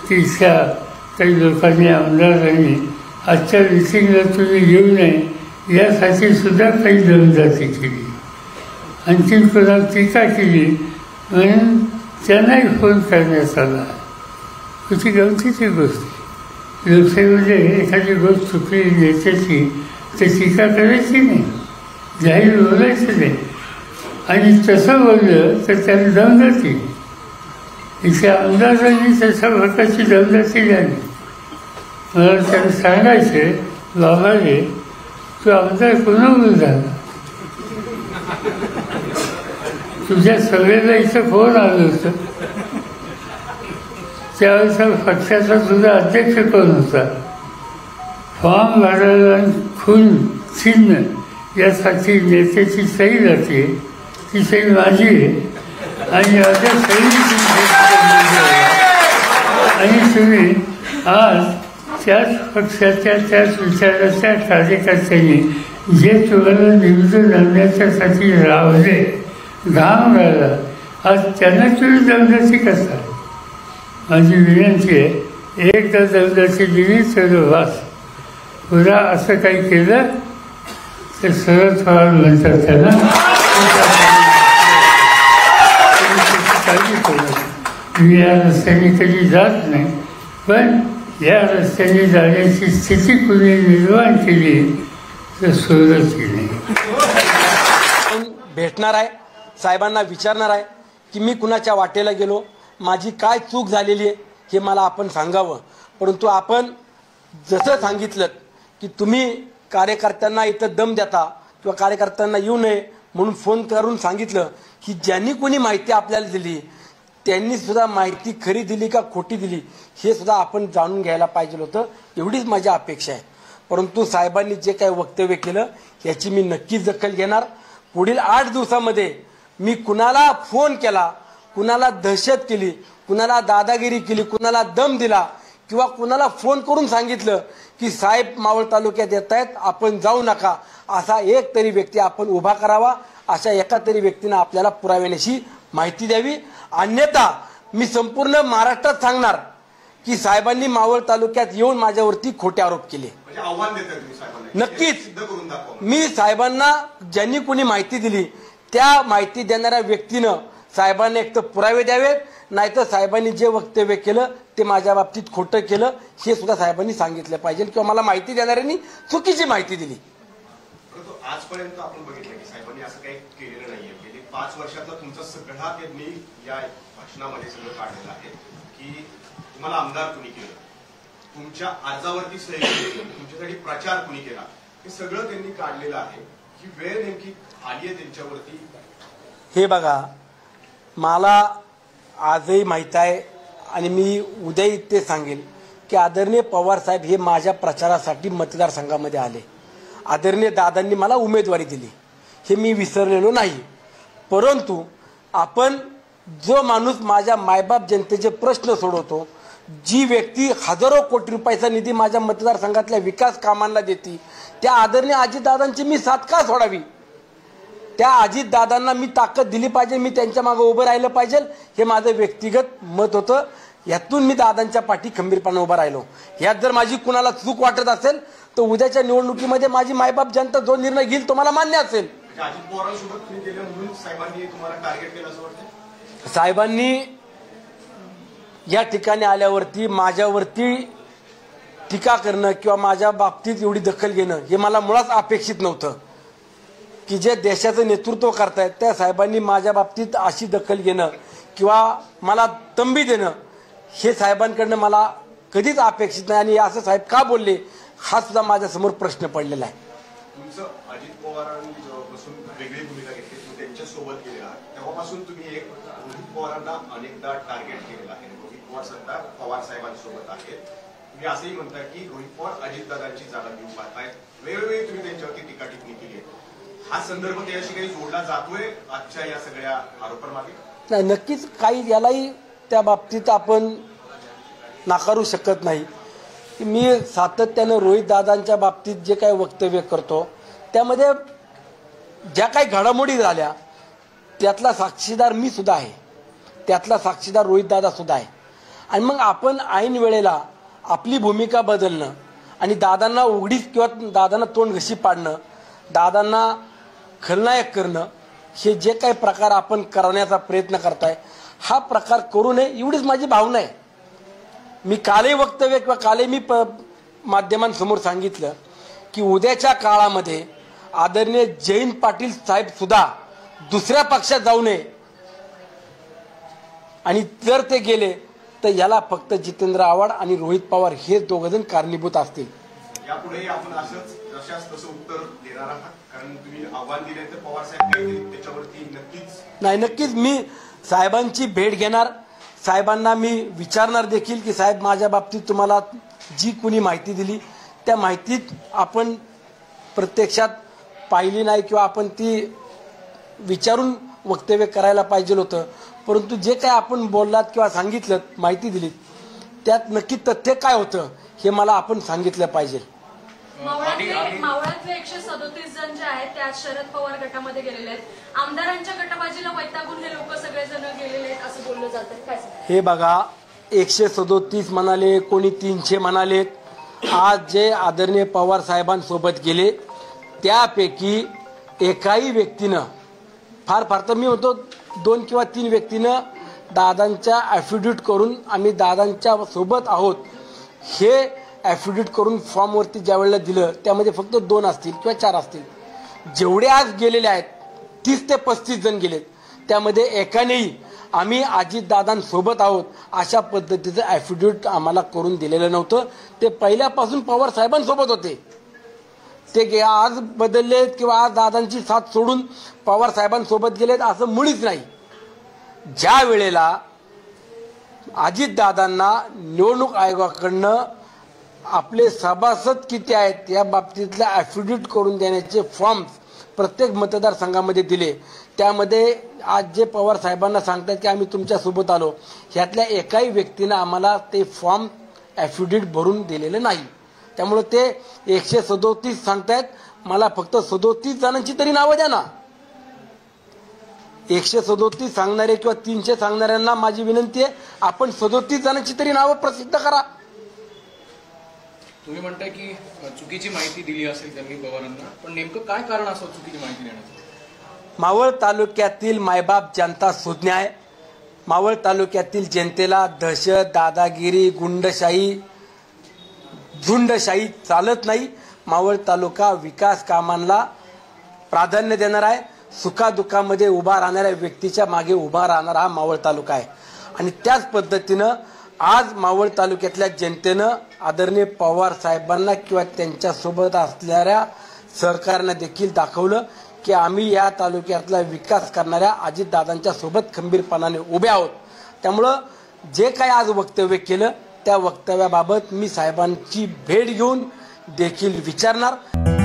की इथल्या काही लोकांनी आमदारांनी आजच्या मिटिंगला तुम्ही येऊ नये यासाठी सुद्धा काही दमदाटी केली. आणखी कोणा टीका केली म्हणून त्यांनाही फोन करण्यात आला. कुठे गमतीची गोष्ट. लोकशाहीमध्ये एखादी गोष्ट चुकली नेत्याची तर टीका करायची नाही, जाहीर बोलायचं नाही. आणि तसं बोललं तर त्याला दमदाटी. इथे आमदारांनी तशा प्रकारची दमदाटी झाली. मला त्याला सांगायचे, बाबा रे तू आमदार कोणावर झाला, तुझ्या सगळ्याला इथं फोन आलं होतं, त्यावेळेस पक्षाचा तुझा अध्यक्ष कोण होता, फॉर्म भरायला खून चिन्ह यासाठी नेत्याची सही जाते, ती सही माझी आहे आणि माझ्या सही आणि तुम्ही आज त्याच पक्षाच्या त्याच विचाराच्या कार्यकर्त्यांनी जे तुम्हाला निवडून आणण्याच्यासाठी रावले, घाम राहिला, आज त्यांना तुम्ही दमदाटी करता. माझी विनंती आहे, एकदा दमदाटी दिली तर वास. पुन्हा असं काही केलं तर शरद पवार म्हणतात त्यांना काळजी करू. मी या रस्त्याने कधी जात नाही, पण या रस्त्याने जाण्याची स्थिती कुणी निर्माण केली तर सोडत नाही. भेटणार आहे, साहेबांना विचारणार आहे की मी कुणाच्या वाटेला गेलो, माझी काय चूक झालेली आहे हे मला आपण सांगावं. परंतु आपण जसं सांगितलं की तुम्ही कार्यकर्त्यांना इथं दम देता किंवा कार्यकर्त्यांना येऊ नये म्हणून फोन करून सांगितलं की ज्यांनी कोणी माहिती आपल्याला दिली त्यांनी सुद्धा माहिती खरी दिली का खोटी दिली हे सुद्धा आपण जाणून घ्यायला पाहिजे होतं. एवढीच माझी अपेक्षा आहे. परंतु साहेबांनी जे काही वक्तव्य केलं याची मी नक्कीच दखल घेणार. पुढील 8 दिवसामध्ये मी कुणाला फोन केला, कुणाला दहशत केली, कुणाला दादागिरी केली, कुणाला दम दिला किंवा कुणाला फोन करून सांगितलं की साहेब मावळ तालुक्यात येत आहेत, आपण जाऊ नका, असा एक तरी व्यक्ती आपण उभा करावा. अशा एका तरी व्यक्तीनं आपल्याला पुराव्याची माहिती द्यावी. अन्यथा मी संपूर्ण महाराष्ट्रात सांगणार की साहेबांनी मावळ तालुक्यात येऊन माझ्यावरती खोटे आरोप केले. नक्कीच मी साहेबांना ज्यांनी कोणी माहिती दिली त्या माहिती देणाऱ्या व्यक्तीनं साहेबांनी एक तर पुरावे द्यावेत, नाहीतर साहेबांनी जे वक्तव्य केलं ते माझ्या बाबतीत खोटं केलं हे सुद्धा साहेबांनी सांगितलं पाहिजे किंवा मला माहिती देणाऱ्यांनी चुकीची माहिती दिली. आजपर्यंत आपण बघितलं की साहेबांनी असं काही केलेलं नाहीये. गेली 5 वर्षातला तुमचा सगळा त्यांनी या भाषणामध्ये सगळं काढलेलं आहे की तुम्हाला आमदार कुणी केलं, तुमच्या अर्जावरती सही केली, तुमच्यासाठी प्रचार कुणी केला, हे सगळं त्यांनी काढलेलं आहे. ही वेळ नेमकी आली आहे त्यांच्यावरती. हे बघा, मला आजही माहीत आहे आणि मी उद्याही ते सांगेल की आदरणीय पवार साहेब हे माझ्या प्रचारासाठी मतदारसंघामध्ये आले. आदरणीय दादांनी मला उमेदवारी दिली, हे मी विसरलेलो नाही. परंतु आपण जो माणूस माझ्या मायबाप जनतेचे प्रश्न सोडवतो, जी व्यक्ती हजारो कोटी रुपयाचा निधी माझ्या मतदारसंघातल्या विकास कामांना देते, त्या आदरणीय अजितदादांची मी साथ का सोडावी? त्या अजितदादांना मी ताकद दिली पाहिजे, मी त्यांच्या मागे उभं राहिलं पाहिजे, हे माझं व्यक्तिगत मत होतं. यातून मी दादांच्या पाठी खंबीरपणे उभा राहिलो. यात जर माझी कुणाला चूक वाटत असेल तर उद्याच्या निवडणुकीमध्ये माझी मायबाप जनता जो निर्णय घेईल तो मला मान्य असेल. साहेबांनी या ठिकाणी आल्यावरती माझ्यावरती टीका करणं किंवा माझ्या बाबतीत एवढी दखल घेणं हे मला मुळात अपेक्षित नव्हतं. की जे देशाचं नेतृत्व करतायत त्या साहेबांनी माझ्या बाबतीत अशी दखल घेणं किंवा मला तंबी देणं हे साहेबांकडनं मला कधीच अपेक्षित नाही. आणि असं साहेब का बोलले हा सुद्धा माझ्या समोर प्रश्न पडलेला आहे. तुमचं अजित पवारांनी जेव्हापासून वेगळी भूमिका घेतली, तुम्ही त्यांच्या सोबत गेलेला आहात, तेव्हापासून तुम्ही रोहित पवारांना अनेकदा टार्गेट केलेलं आहे. रोहित पवार सध्या पवार साहेबांसोबत आहेत. तुम्ही असंही म्हणताय की रोहित पवार अजितदादांची जागा घेऊन पाहतायत. वेळोवेळी तुम्ही त्यांच्यावरती टीका टिप्पणी केली आहे. हा संदर्भ त्याशी काही जोडला जातोय आजच्या या सगळ्या आरोपांमागे? नाही, नक्कीच काही यालाही त्या बाबतीत आपण नाकारू शकत नाही. मी सातत्यानं रोहित दादांच्या बाबतीत जे काही वक्तव्य करतो त्यामध्ये ज्या काही घडामोडी झाल्या त्यातला साक्षीदार मी सुद्धा आहे, त्यातला साक्षीदार रोहित दादा सुद्धा आहे. आणि मग आपण ऐन वेळेला आपली भूमिका बदलणं आणि दादांना उघडीच किंवा दादांना तोंड घशी पाडणं, दादांना खलनायक करणं, हे जे काही प्रकार आपण करण्याचा प्रयत्न करताय हा प्रकार करू नये एवढीच माझी भावना आहे. मी कालही वक्तव्य किंवा कालही मी माध्यमांसमोर सांगितलं की उद्याच्या काळामध्ये आदरणीय जयंत पाटील साहेब सुद्धा दुसऱ्या पक्षात जाऊ नये आणि जर ते गेले तर याला फक्त जितेंद्र आव्हाड आणि रोहित पवार हे दोघजण कारणीभूत असतील. यापुढे आपण असंच जशास तसं उत्तर देणार आहात, कारण तुम्ही आव्हान दिले तर पवार साहेब काय दिले त्याच्यावरती नक्कीच मी साहेबांची भेट घेणार. साहेबांना मी विचारणार देखील की साहेब माझ्या बाबतीत तुम्हाला जी कुणी माहिती दिली त्या माहितीत आपण प्रत्यक्षात पाहिली नाही किंवा आपण ती विचारून वक्तव्य करायला पाहिजे होतं, परंतु जे काय आपण बोललात किंवा सांगितलं माहिती दिली त्यात नक्की तथ्य काय होतं हे मला आपण सांगितलं पाहिजे. मावळातले 137 जण जे आहेत त्या शरद पवार गटामध्ये गेलेले आहेत. आमदारांच्या गटबाजीला वैतागून हे लोक सगळेजण गेलेले आहेत असं बोललं जातं. काय हे बघा, 137 म्हणाले, कोणी 300 म्हणालेत. आज जे आदरणीय पवार साहेबांसोबत गेले त्यापैकी एकाही व्यक्तीनं, फार तर मी म्हणतो 2 किंवा 3 व्यक्तीनं दादांच्या ॲफिडेव्हिट करून आम्ही दादांच्या सोबत आहोत हे ॲफिडेव्हिट करून फॉर्मवरती ज्या वेळेला दिलं त्यामध्ये फक्त 2 असतील किंवा 4 असतील. जेवढे आज गेलेले आहेत 30 ते 35 जण गेलेत, त्यामध्ये एकानेही आम्ही अजितदादांसोबत आहोत अशा पद्धतीचं ॲफिडेव्हिट आम्हाला करून दिलेलं नव्हतं. ते पहिल्यापासून पवार साहेबांसोबत होते. ते आज बदललेत किंवा आज दादांची साथ सोडून पवार साहेबांसोबत गेलेत असं मुळीच नाही. ज्या वेळेला अजितदादांना निवडणूक आयोगाकडनं आपले सभासद किती आहेत या बाबतीतल्या ॲफिडेव्हिट करून देण्याचे फॉर्म्स प्रत्येक मतदारसंघामध्ये दिले, त्यामध्ये आज जे पवार साहेबांना सांगतात की आम्ही तुमच्यासोबत आलो, ह्यातल्या एकाही व्यक्तीनं आम्हाला ते फॉर्म ॲफिडेव्हिट भरून दिलेलं नाही. त्यामुळे ते 137 सांगतायत, मला फक्त 37 जणांची तरी नावं द्या ना. 137 सांगणारे किंवा 300 सांगणाऱ्यांना माझी विनंती आहे, आपण 37 जणांची तरी नावं प्रसिद्ध करा. तुम्ही म्हणताय की चुकीची माहिती दिली असेल त्यांनी पवारांना, पण नेमकं काय कारण असं चुकीची माहिती देण्याचं? मावळ तालुक्यातील मायबाप जनता सुज्ञ आहे. मावळ तालुक्यातील जनतेला दहशत, दादागिरी, गुंडशाही, झुंडशाही चालत नाही. मावळ तालुका विकास कामांना प्राधान्य देणार आहे. सुखादुःखामध्ये उभा राहणाऱ्या व्यक्तीच्या मागे उभा राहणारा हा मावळ तालुका आहे. आणि त्याच पद्धतीनं आज मावळ तालुक्यातल्या जनतेनं आदरणीय पवार साहेबांना किंवा त्यांच्यासोबत असणाऱ्या सहकार्यांना देखील दाखवलं की आम्ही या तालुक्यातला विकास करणाऱ्या अजितदादांच्या सोबत खंबीरपणाने उभे आहोत. त्यामुळं जे काही आज वक्तव्य केलं त्या वक्तव्याबाबत मी साहेबांची भेट घेऊन देखील विचारणार.